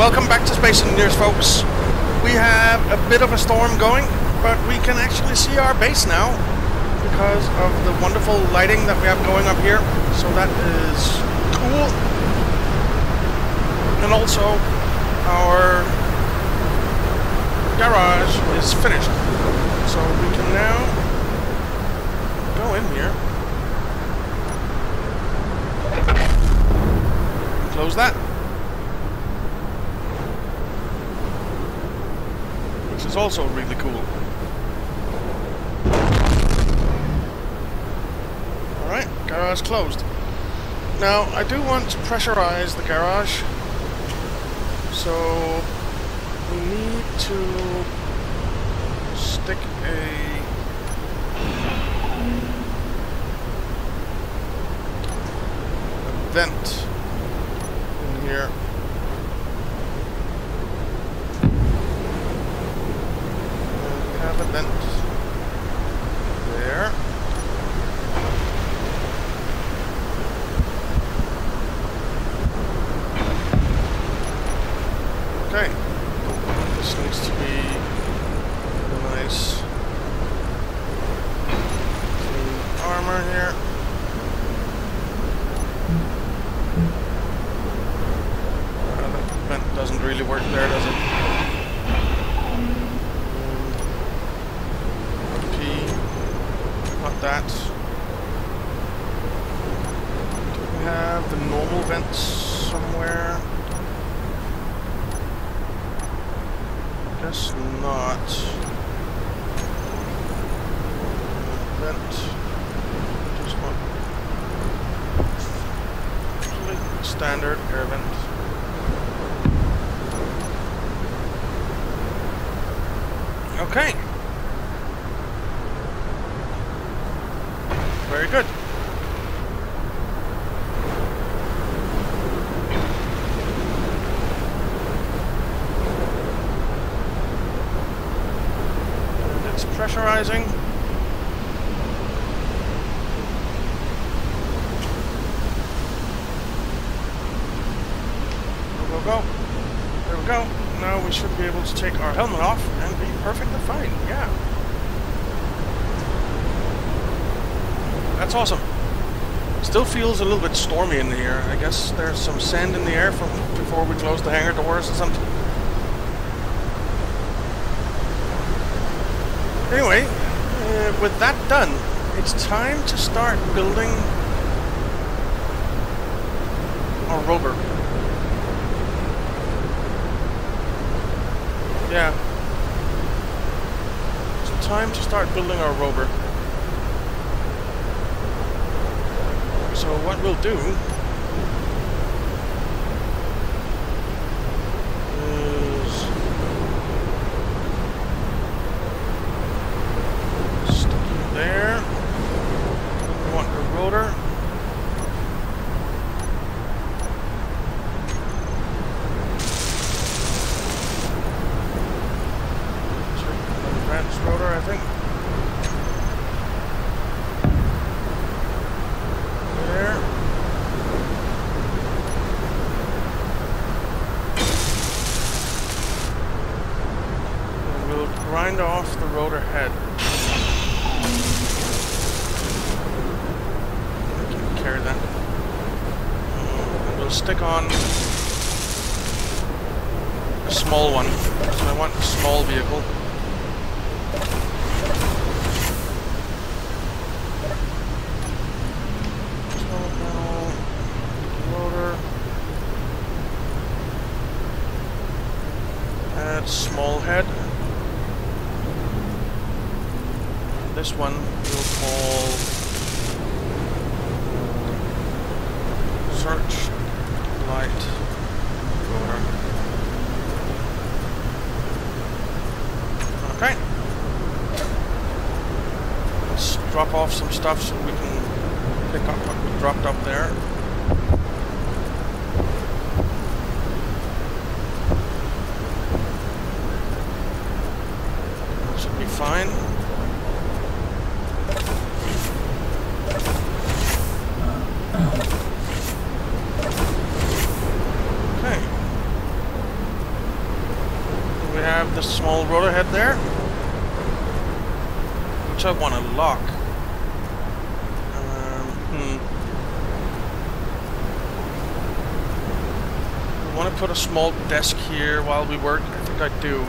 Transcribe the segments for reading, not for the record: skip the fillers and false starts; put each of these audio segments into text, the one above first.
Welcome back to Space Engineers, folks. We have a bit of a storm going, but we can actually see our base now because of the wonderful lighting that we have going up here. So that is cool. And also, our garage is finished. So we can now go in here. Close that. Which is also really cool. Alright, garage closed. Now, I do want to pressurize the garage. So, we need to stick a vent in here. And we have a vent there. Okay. This needs to be nice clean armor here. Doesn't really work there, does it? P. Not that. Do we have the normal vents somewhere? Guess not. Vent. Just one. Actually, standard air vent. Okay. Very good. And it's pressurizing. Go, go, go. There we go. Now we should be able to take our helmet off and be perfectly fine, yeah. That's awesome. Still feels a little bit stormy in here. I guess there's some sand in the air from before we closed the hangar doors or something. Anyway, with that done, it's time to start building our rover. Yeah. It's time to start building our rover. So what we'll do is stick it there. We want the rotor. Rotor, I think. There. And we'll grind off the rotor head. I can carry that. And we'll stick on a small one. So I want a small vehicle. Small head. This one we'll call search light rotor. Okay. Let's drop off some stuff so we can pick up what we dropped up there. Fine. Okay. a small rotor head there, which I want to lock. I want to put a small desk here while we work. I think I do.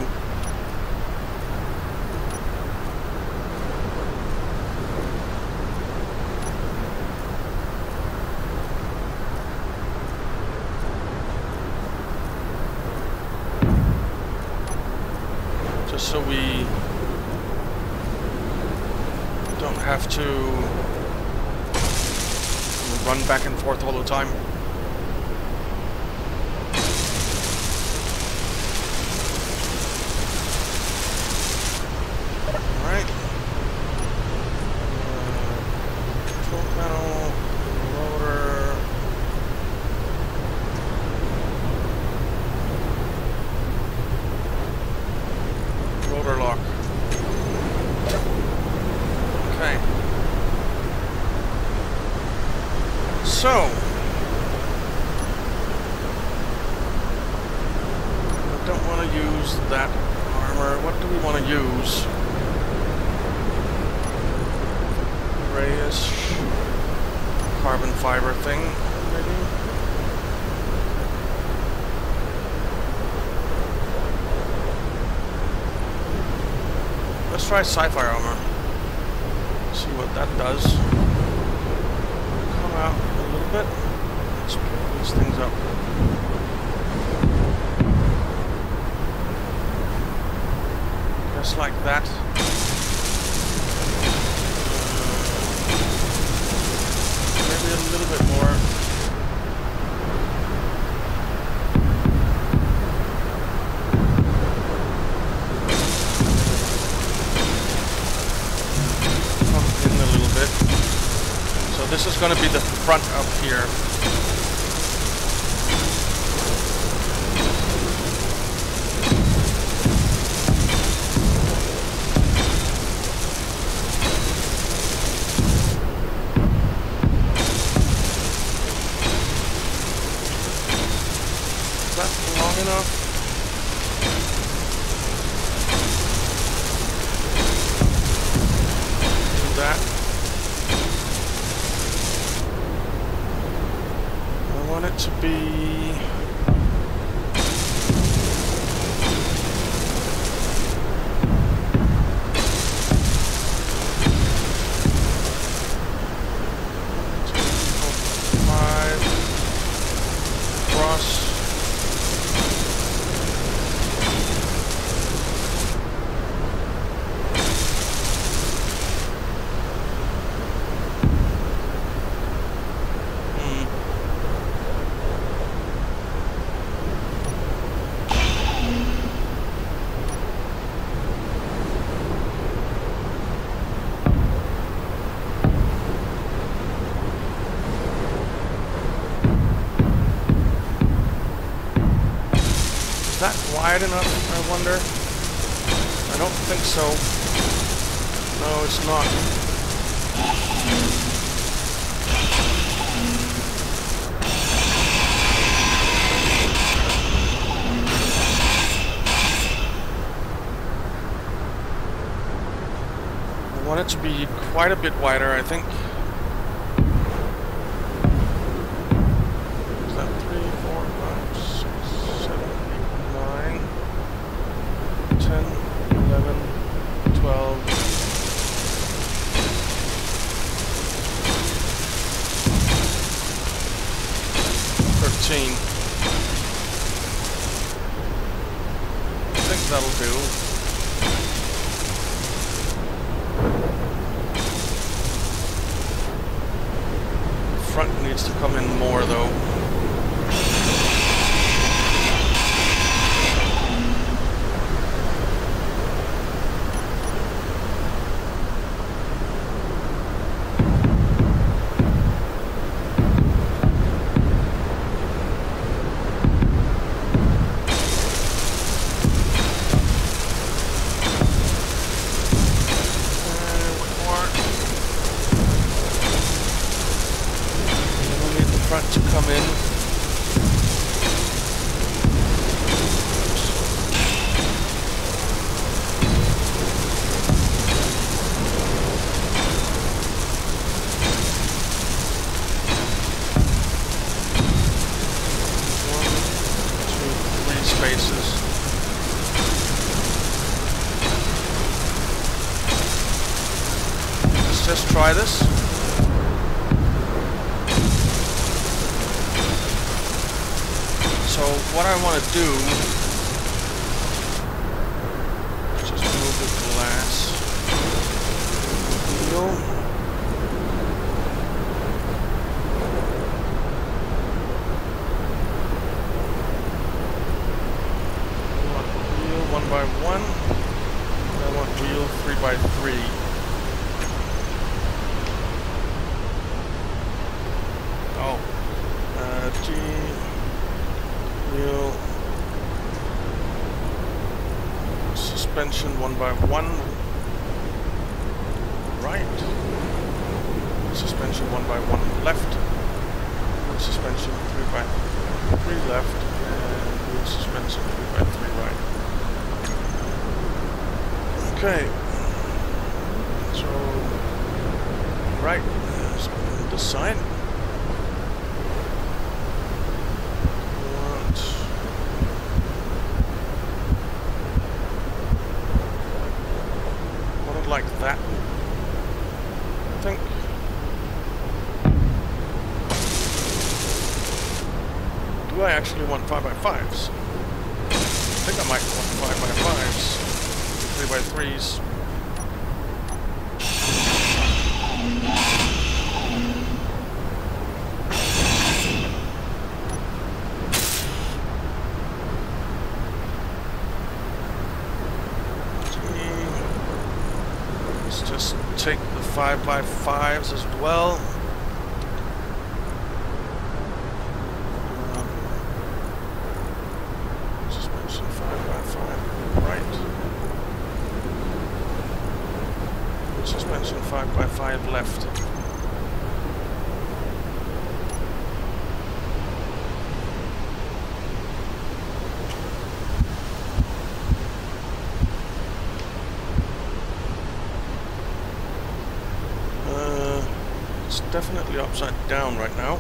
Just so we don't have to run back and forth all the time. Alright. Control panel, loader. Rotor lock. Okay. So, I don't want to use that armor. What do we want to use? Grayish carbon fiber thing, maybe? Let's try sci-fi armor. See what that does. Come out a little bit. Let's pick these things up. Just like that. Maybe a little bit more. This is going to be the front up here. Is that long enough? Do that. I want it to be cross. Wide enough, I wonder? I don't think so. No, it's not. I want it to be quite a bit wider, I think. Is that 3, 4, 5, 6, 7, 8, 9, 10, 11, 12. 13. I think that'll do. The front needs to come in more though. To come in. try this. So what I want to do is just move the glass. Wheel. I want wheel 1 by 1. I want wheel 3 by 3. Oh. G. Wheel. Suspension 1 by 1. Right. Suspension 1 by 1 left. Suspension 3 by 3 left. And wheel suspension 3 by 3 right. Okay. So, right. So this side. Like that, I think. Do I actually want 5x5s? I think I might want 5x5s, 3x3s. Take the 5x5s as well. Suspension 5x5 right. Suspension 5x5 left. Definitely upside down right now.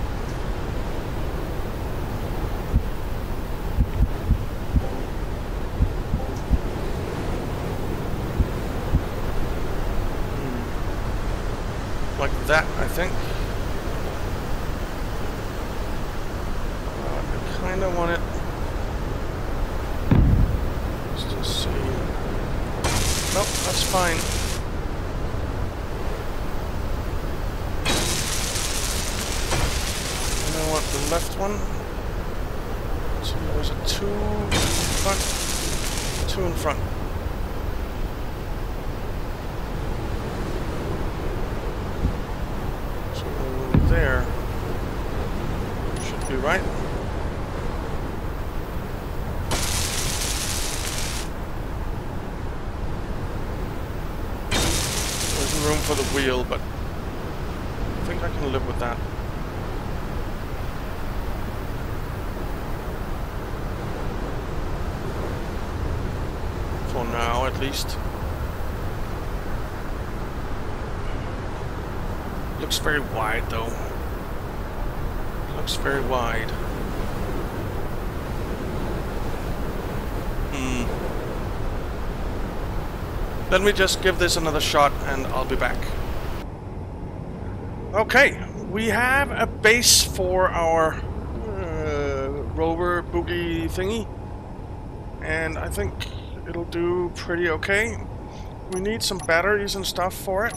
Like that, I think. I kind of want it. Let's just see. Nope, that's fine. The left one. So there's a 2 in front, 2 in front. So there should be right. There isn't room for the wheel, but I think I can live with that. For now, at least. Looks very wide, though. Looks very wide. Let me just give this another shot, and I'll be back. Okay, we have a base for our rover boogie thingy, and I think it'll do pretty okay. We need some batteries and stuff for it.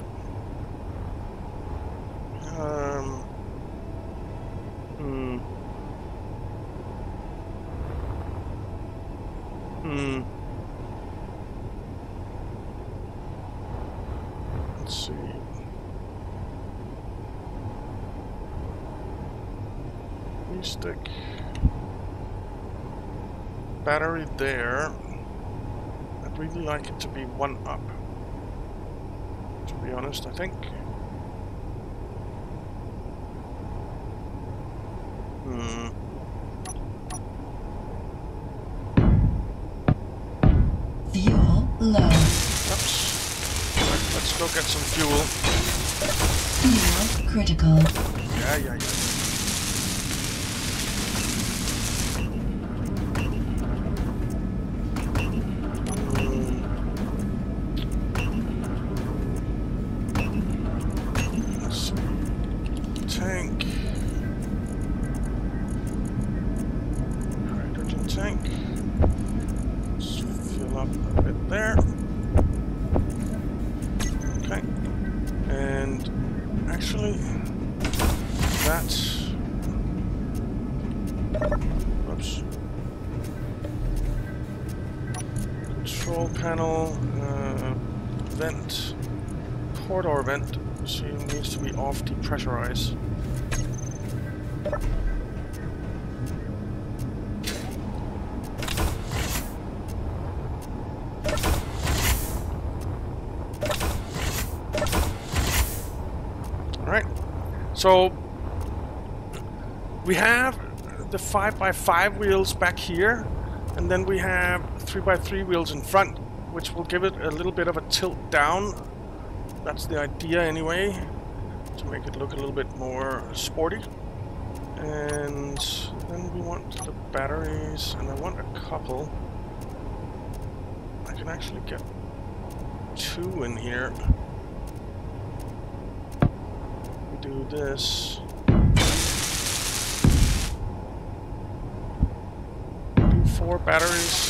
Let's see. Stick battery there. I'd really like it to be 1 up, to be honest, I think. Fuel low. Oops. Right, let's go get some fuel. Fuel critical. Yeah. tank. Hydrogen tank. Let's fill up a bit there. Okay. And actually, that's... Oops. Control panel, vent, corridor vent, so it needs to be off depressurize. Alright, so we have the 5x5 wheels back here, and then we have 3x3 wheels in front, which will give it a little bit of a tilt down. That's the idea anyway, to make it look a little bit more sporty. And then we want the batteries, and I want a couple. I can actually get 2 in here. We do this. 4 batteries.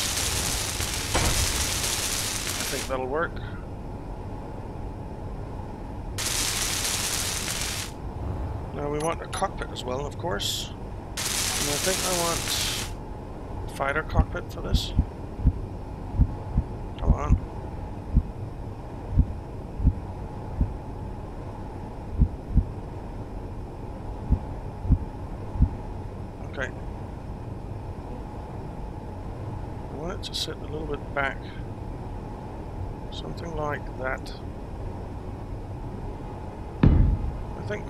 I think that'll work. Now we want a cockpit as well, of course. And I think I want fighter cockpit for this. Come on. Okay. I want it to sit a little bit back. Something like that. I think.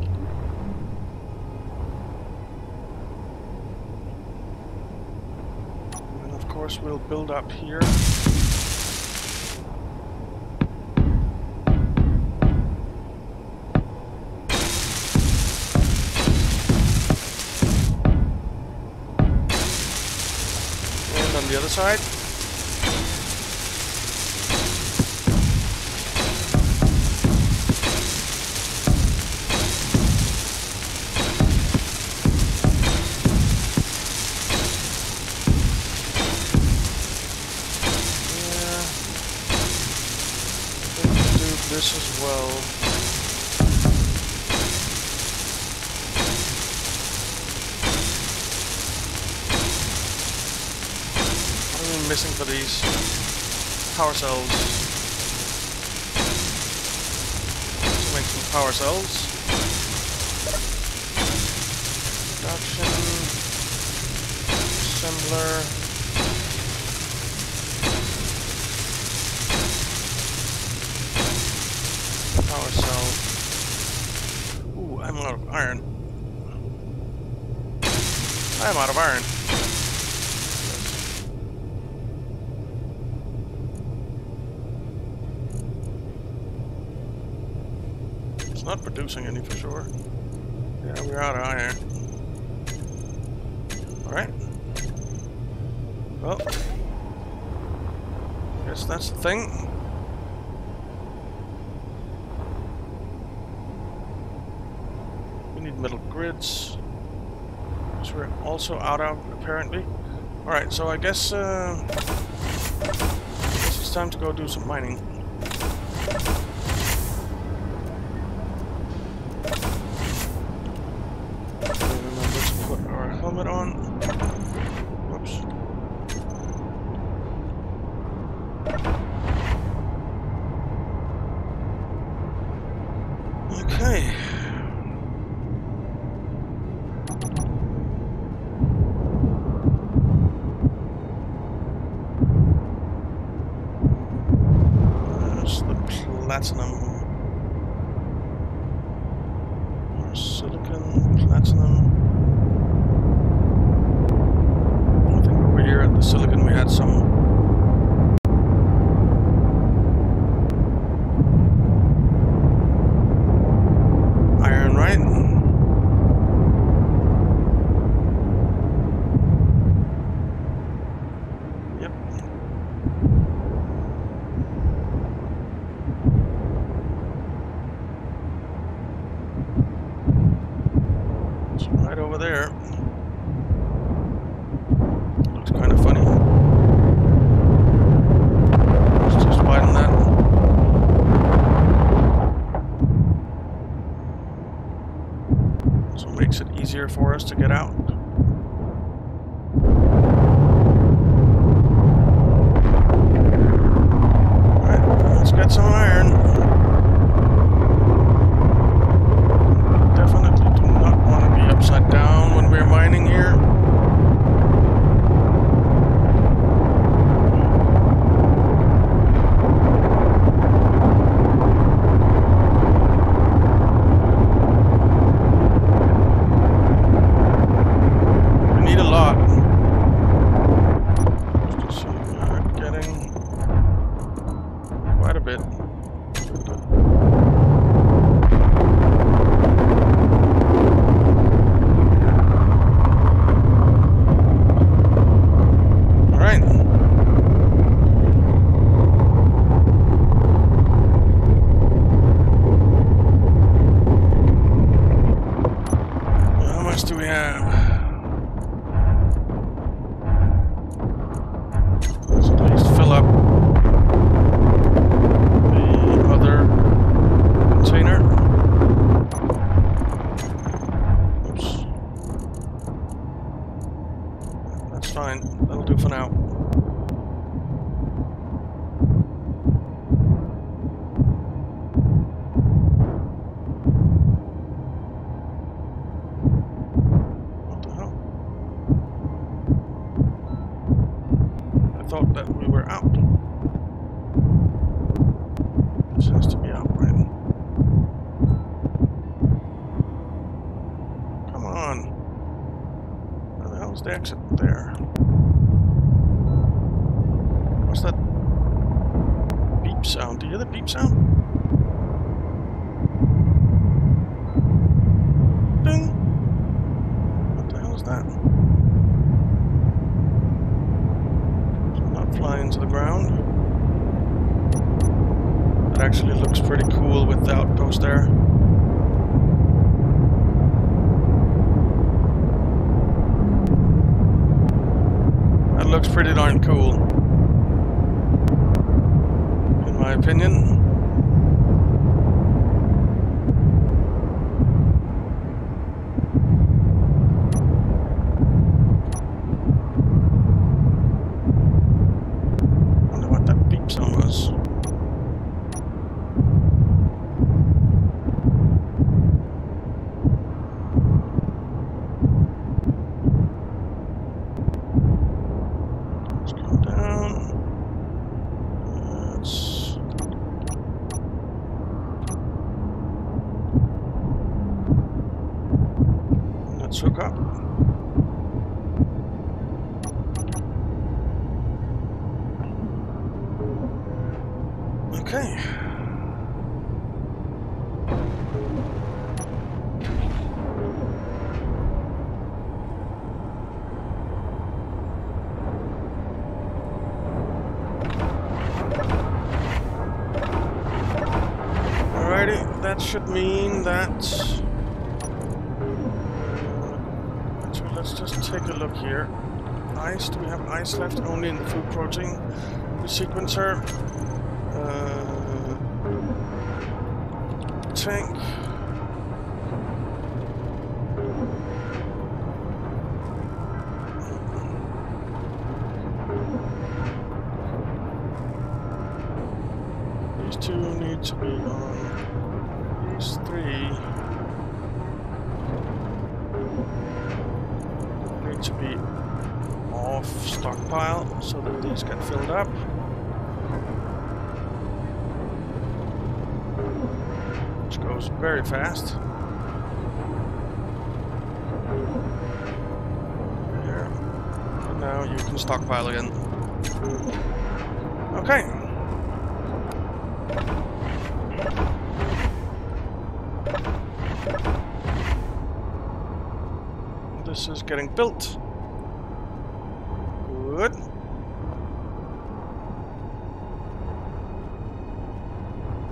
And of course we'll build up here. And on the other side. This as well. What are we missing for these? Power cells. Let's make some power cells. Production. Assembler. Power cell. Ooh, I'm out of iron. I'm out of iron. It's not producing any for sure. Yeah, we're out of iron. Alright. Well, guess that's the thing. Metal grids, which we're also out of apparently. Alright, so I guess it's time to go do some mining. Remember to put our helmet on. Whoops. Okay. Platinum, or silicon, platinum. I think over here at the silicon we had some. Iron, right? Yep. right over there. Looks kind of funny. Let's just widen that. So it makes it easier for us to get out. Alright, let's get some iron. Definitely do not want to be upside down when we're mining here. Thought that we were out. This has to be out, right? Come on. Where the hell's the exit there? What's that beep sound? Do you hear the beep sound? Ding! What the hell is that? Flying to the ground. That actually looks pretty cool with the outpost there. That looks pretty darn cool, in my opinion. Hook up. Okay. Alrighty, that should mean that let's just take a look here. Ice, do we have ice left? Only in the food protein sequencer. Tank. These two need to be on. These three to be off stockpile so that these get filled up. Which goes very fast. There. And now you can stockpile again. Okay. This is getting built. Good.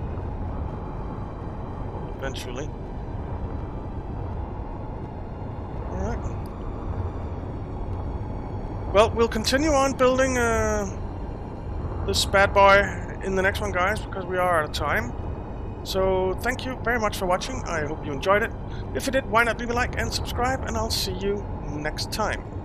Eventually. Well, we'll continue on building this bad boy in the next one, guys, because we are out of time. So thank you very much for watching. I hope you enjoyed it. If you did, why not leave a like and subscribe, and I'll see you next time.